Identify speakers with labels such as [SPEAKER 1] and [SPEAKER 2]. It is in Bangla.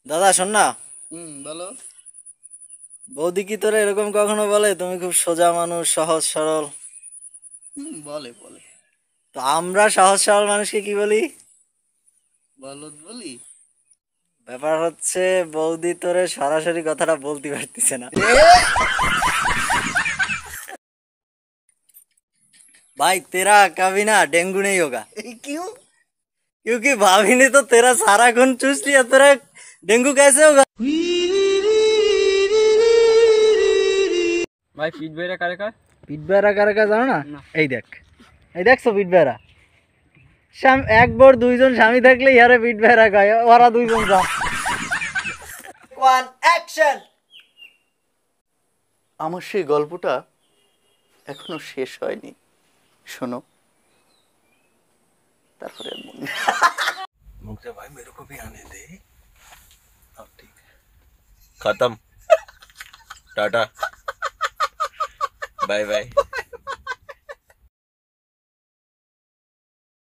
[SPEAKER 1] দাদা শোন না,
[SPEAKER 2] বলো।
[SPEAKER 1] বৌদি কি তোরা এরকম কখনো বলে তুমি খুব সোজা মানুষ, সহজ সরল?
[SPEAKER 2] বলে বলে।
[SPEAKER 1] তো আমরা সহজ সরল মানুষকে কি বলি?
[SPEAKER 2] বলদ বলি।
[SPEAKER 1] ব্যাপার হচ্ছে বৌদি তোরে সরাসরি কথাটা বলতে পারতেছে না। भाई तेरा कभी ना डेंगू नहीं होगा।
[SPEAKER 2] क्यों?
[SPEAKER 1] क्योंकि भाभी ने तो तेरा सारा खून चूस लिया, तेरा डेंगू कैसे होगा?
[SPEAKER 2] ভাই পিঠ বেড়া কারে কার?
[SPEAKER 1] পিঠ বেড়া কার কাছে জানো না?
[SPEAKER 2] না।
[SPEAKER 1] এই দেখ, এই দেখছো পিঠ বেড়া? এক বোর দুইজন স্বামী থাকলে ইয়ারে পিঠ বেড়া কয়, ওরা দুইজন যা। One action.
[SPEAKER 2] আমার সেই গল্পটা এখনো শেষ হয়নি, শোনো। তারপরে আর মনে
[SPEAKER 1] मुझे भाई मेरे को भी आने दे। अब ठीक है,
[SPEAKER 3] खत्म। Tata, bye bye.